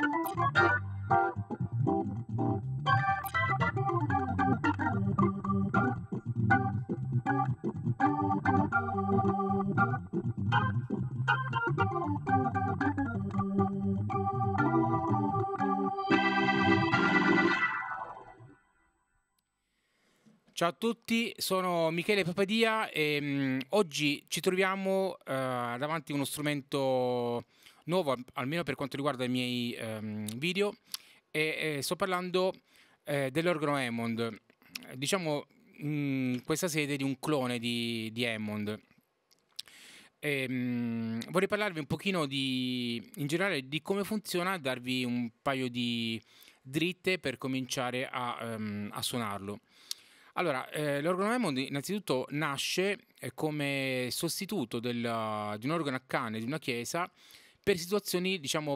Ciao a tutti, sono Michele Papadia e oggi ci troviamo davanti a uno strumento nuovo, almeno per quanto riguarda i miei video, e sto parlando dell'organo Hammond, diciamo in questa sede di un clone di Hammond. Vorrei parlarvi un pochino in generale di come funziona, darvi un paio di dritte per cominciare a suonarlo. Allora, l'organo Hammond innanzitutto nasce come sostituto di un organo a canne di una chiesa per situazioni, diciamo,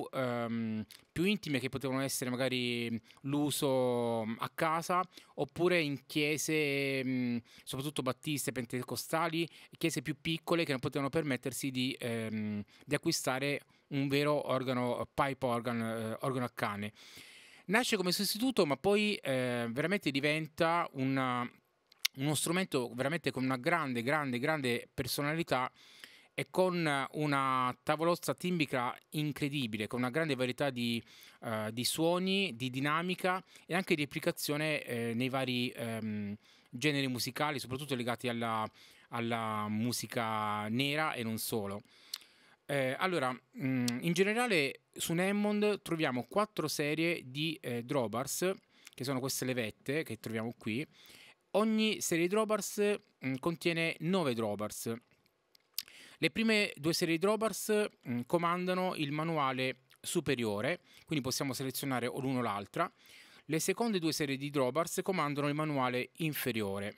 più intime che potevano essere magari l'uso a casa oppure in chiese, soprattutto battiste, pentecostali, chiese più piccole che non potevano permettersi di acquistare un vero organo, pipe organ, organo a canne. Nasce come sostituto, ma poi veramente diventa uno strumento veramente con una grande personalità e con una tavolozza timbrica incredibile, con una grande varietà di suoni, di dinamica e anche di applicazione nei vari generi musicali, soprattutto legati alla musica nera e non solo. Allora, in generale su Hammond troviamo 4 serie di drawbars, che sono queste levette che troviamo qui. Ogni serie di drawbars contiene 9 drawbars. Le prime 2 serie di drawbars comandano il manuale superiore, quindi possiamo selezionare o l'uno o l'altra. Le seconde 2 serie di drawbars comandano il manuale inferiore.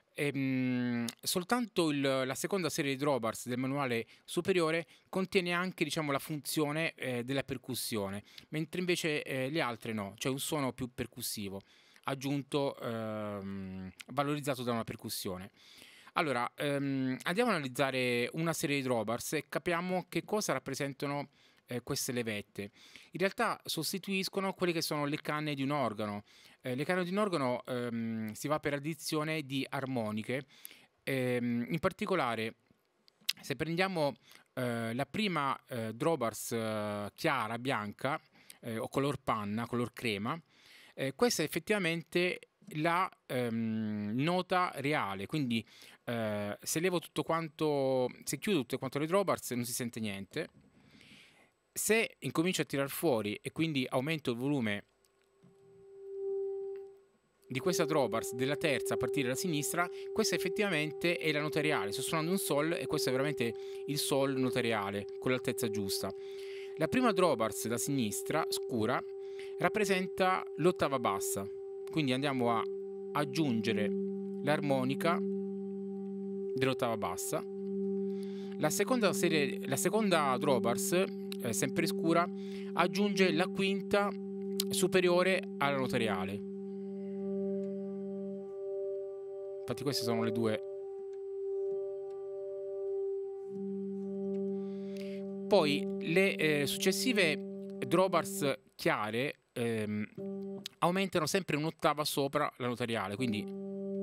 Soltanto la seconda serie di drawbars del manuale superiore contiene anche, diciamo, la funzione della percussione, mentre invece le altre no, cioè un suono più percussivo aggiunto, valorizzato da una percussione. Allora, andiamo a analizzare una serie di drawbars e capiamo che cosa rappresentano queste levette. In realtà sostituiscono quelle che sono le canne di un organo. Le canne di un organo si va per addizione di armoniche. In particolare, se prendiamo la prima drawbars chiara, bianca, o color panna, color crema, questa è effettivamente la nota reale, quindi se levo tutto quanto, se chiudo tutte quante le drawbars non si sente niente. Se incomincio a tirar fuori e quindi aumento il volume di questa drawbars della terza a partire da sinistra, questa effettivamente è la nota reale. Sto suonando un sol e questo è veramente il sol nota reale con l'altezza giusta. La prima drawbars da sinistra scura rappresenta l'ottava bassa, quindi andiamo a aggiungere l'armonica dell'ottava bassa. La seconda drawbars, sempre scura, aggiunge la quinta superiore alla nota reale. Infatti queste sono le due. Poi le successive drawbars chiare aumentano sempre un'ottava sopra la nota reale, quindi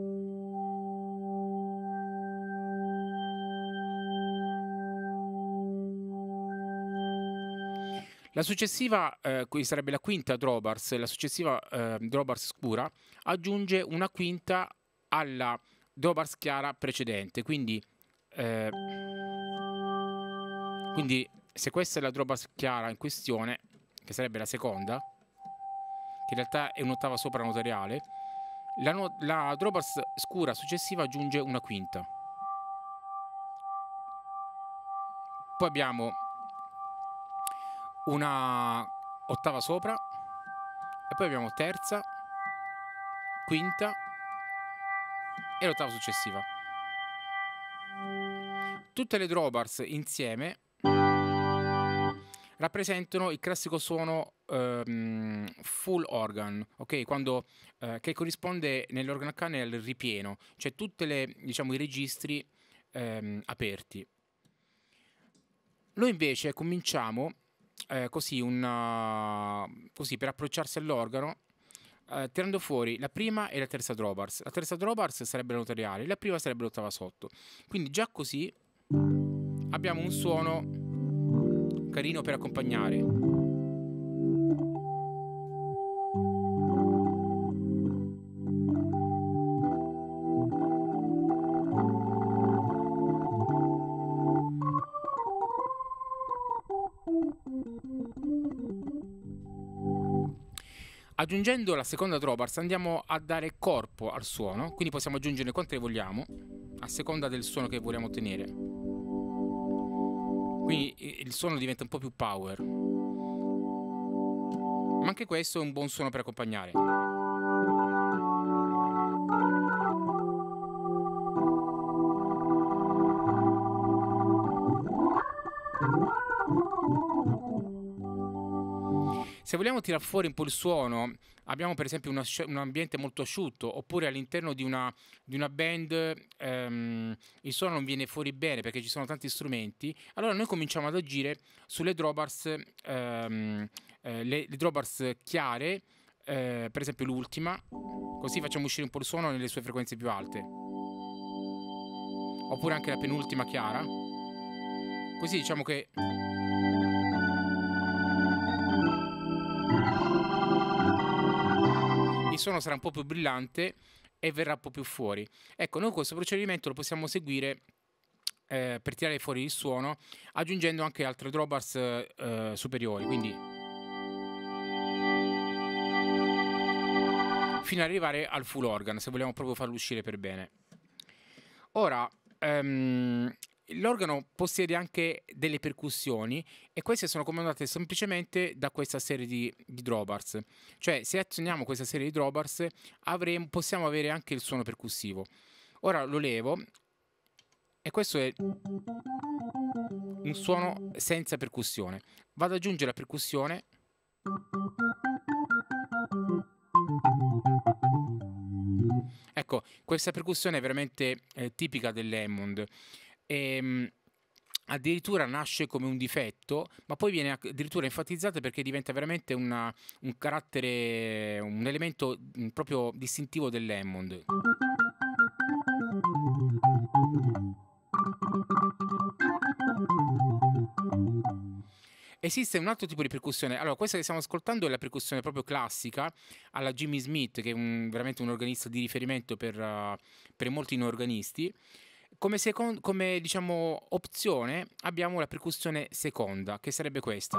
la successiva, qui sarebbe la quinta drawbars, la successiva drawbars scura aggiunge una quinta alla drawbars chiara precedente, quindi se questa è la drawbars chiara in questione, che sarebbe la seconda, che in realtà è un'ottava sopra la nota reale, la drawbars scura successiva aggiunge una quinta. Poi abbiamo una ottava sopra e poi abbiamo terza, quinta e l'ottava successiva. Tutte le drawbars insieme rappresentano il classico suono full organ, ok? Che corrisponde nell'organo a canne al ripieno, cioè tutte diciamo, i registri aperti. Noi invece cominciamo così per approcciarsi all'organo, tirando fuori la prima e la terza drawbars. La terza drawbars sarebbe la nota reale, la prima sarebbe l'ottava sotto. Quindi già così abbiamo un suono carino per accompagnare. Aggiungendo la seconda drawbars andiamo a dare corpo al suono, quindi possiamo aggiungere quante ne vogliamo, a seconda del suono che vogliamo ottenere. Quindi il suono diventa un po' più power. Ma anche questo è un buon suono per accompagnare. Se vogliamo tirar fuori un po' il suono, abbiamo per esempio un ambiente molto asciutto, oppure all'interno di una band il suono non viene fuori bene perché ci sono tanti strumenti, allora noi cominciamo ad agire sulle drawbars, le drawbars chiare, per esempio l'ultima, così facciamo uscire un po' il suono nelle sue frequenze più alte. Oppure anche la penultima chiara, così diciamo che il suono sarà un po' più brillante e verrà un po' più fuori. Ecco, noi questo procedimento lo possiamo seguire per tirare fuori il suono aggiungendo anche altre drawbars superiori, quindi fino ad arrivare al full organ, se vogliamo proprio farlo uscire per bene. Ora, l'organo possiede anche delle percussioni e queste sono comandate semplicemente da questa serie di drawbars. Cioè, se azioniamo questa serie di drawbars possiamo avere anche il suono percussivo. Ora lo levo e questo è un suono senza percussione. Vado ad aggiungere la percussione. Ecco, questa percussione è veramente tipica dell'Hammond. Addirittura nasce come un difetto, ma poi viene addirittura enfatizzata perché diventa veramente un carattere, un elemento proprio distintivo dell'Hammond. Esiste un altro tipo di percussione. Allora, questa che stiamo ascoltando è la percussione proprio classica alla Jimmy Smith, che è veramente un organista di riferimento per molti organisti. Come diciamo opzione abbiamo la percussione seconda, che sarebbe questa.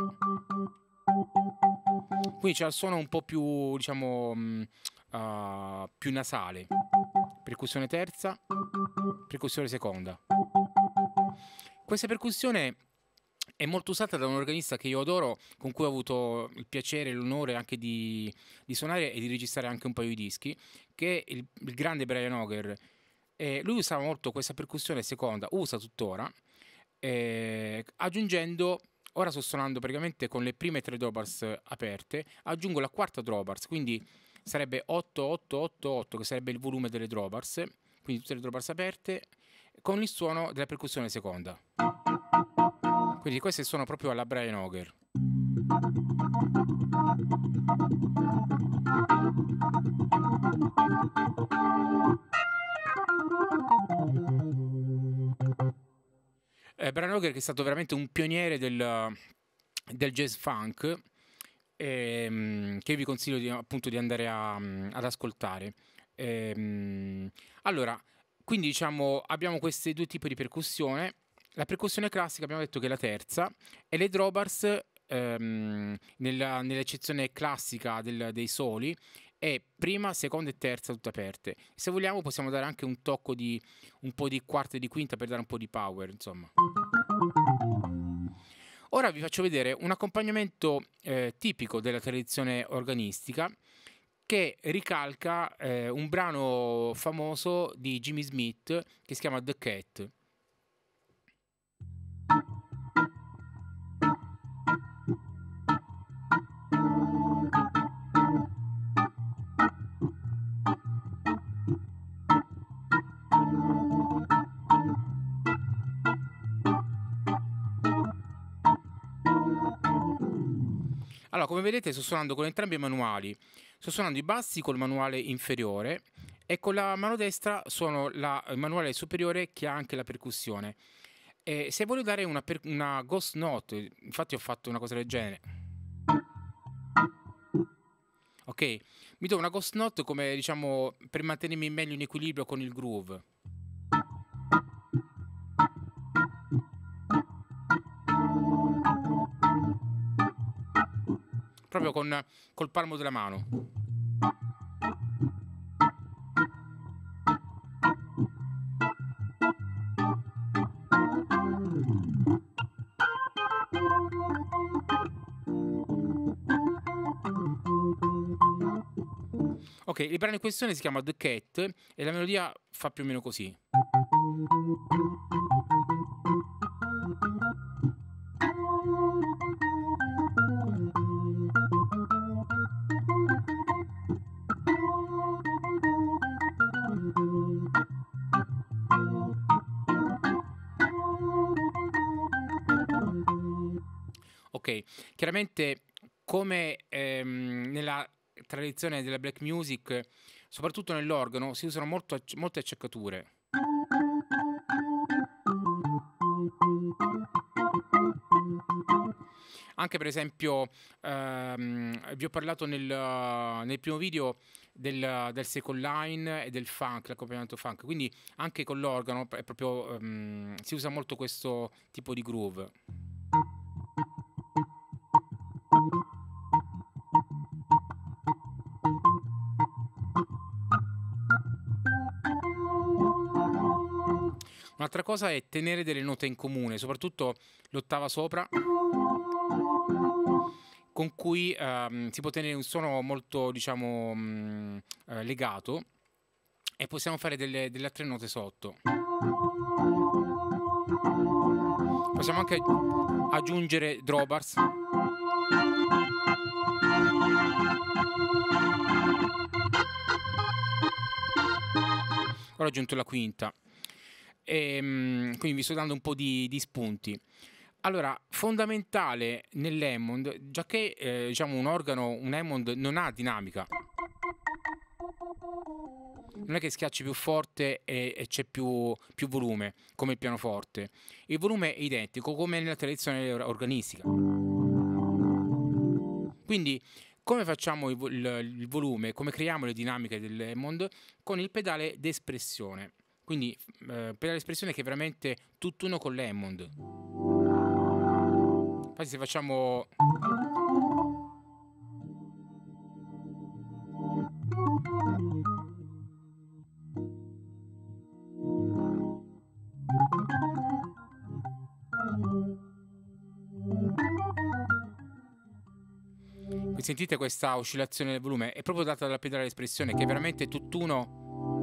Quindi c'è il suono un po' più, diciamo, più nasale. Percussione terza, percussione seconda. Questa percussione è molto usata da un organista che io adoro, con cui ho avuto il piacere e l'onore anche di suonare e di registrare anche un paio di dischi, che è il grande Brian Auger. Lui usava molto questa percussione seconda, usa tuttora, aggiungendo, ora sto suonando praticamente con le prime 3 drawbars aperte, aggiungo la quarta drawbars, quindi sarebbe 8-8-8-8, che sarebbe il volume delle drawbars, quindi tutte le drawbars aperte, con il suono della percussione seconda. Quindi questo è il suono proprio alla Brian Auger. Brian Auger che è stato veramente un pioniere del jazz funk, che vi consiglio appunto di andare ad ascoltare. Allora, quindi diciamo abbiamo questi due tipi di percussione. La classica abbiamo detto che è la terza, e le drawbars nell'eccezione classica dei soli è prima, seconda e terza tutte aperte. Se vogliamo possiamo dare anche un tocco di un po' di quarta e di quinta per dare un po' di power, insomma. Ora vi faccio vedere un accompagnamento tipico della tradizione organistica che ricalca un brano famoso di Jimmy Smith che si chiama The Cat. Allora, come vedete sto suonando con entrambi i manuali. Sto suonando i bassi col manuale inferiore e con la mano destra suono il manuale superiore che ha anche la percussione. E se voglio dare una ghost note, infatti ho fatto una cosa del genere. Ok? Mi do una ghost note come, diciamo, per mantenermi meglio in equilibrio con il groove. Proprio col palmo della mano. Ok, il brano in questione si chiama The Cat e la melodia fa più o meno così. Ok, chiaramente come nella tradizione della black music, soprattutto nell'organo, si usano molte acciaccature. Anche per esempio, vi ho parlato nel primo video del second line e del funk, l'accompagnamento funk, quindi anche con l'organo è proprio, si usa molto questo tipo di groove. Un'altra cosa è tenere delle note in comune, soprattutto l'ottava sopra, con cui si può tenere un suono molto, diciamo, legato, e possiamo fare delle altre note sotto. Possiamo anche aggiungere drawbars. Ora ho aggiunto la quinta. Quindi vi sto dando un po' di spunti. Allora, fondamentale nell'Hammond, già che diciamo un Hammond non ha dinamica. Non è che schiacci più forte e c'è più volume, come il pianoforte. Il volume è identico, come nella tradizione organistica. Quindi, come facciamo il volume, come creiamo le dinamiche dell'Hammond? Con il pedale d'espressione. Quindi, pedale d'espressione che è veramente tutt'uno con l'Hammond. Infatti se facciamo... Sentite questa oscillazione del volume? È proprio data dalla pedale d'espressione che è veramente tutt'uno.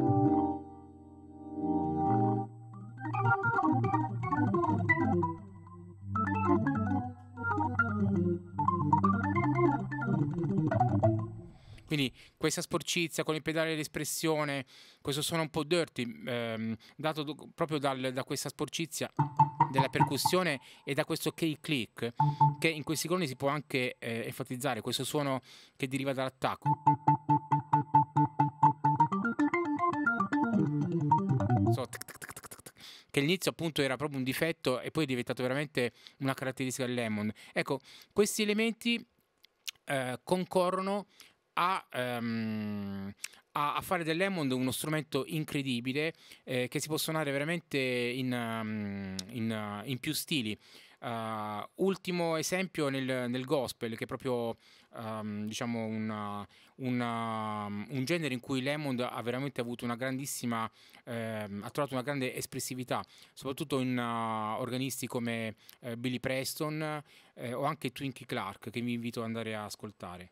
Quindi questa sporcizia con il pedale d'espressione, questo suono un po' dirty, dato proprio da questa sporcizia della percussione e da questo key click, che in questi cloni si può anche enfatizzare, questo suono che deriva dall'attacco. Che all'inizio appunto era proprio un difetto e poi è diventato veramente una caratteristica dell'Hammond. Ecco, questi elementi concorrono a fare dell'Hammond uno strumento incredibile che si può suonare veramente in più stili. Ultimo esempio nel gospel, che è proprio diciamo un genere in cui l'Hammond ha veramente avuto una grandissima, ha trovato una grande espressività, soprattutto in organisti come Billy Preston o anche Twinkie Clark, che vi invito ad andare a ascoltare.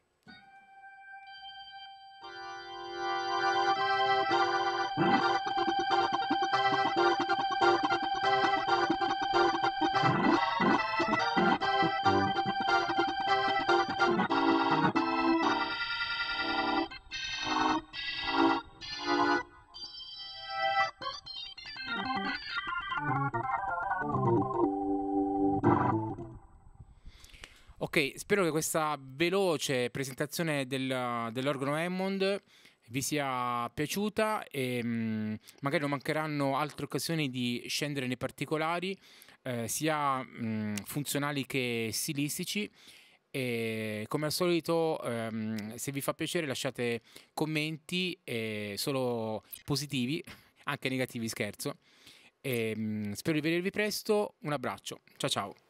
Ok, Ok, spero che questa veloce presentazione dell'organo Hammond vi sia piaciuta e magari non mancheranno altre occasioni di scendere nei particolari, sia funzionali che stilistici. E come al solito, se vi fa piacere, lasciate commenti, solo positivi, anche negativi, scherzo. E, spero di vedervi presto. Un abbraccio. Ciao ciao.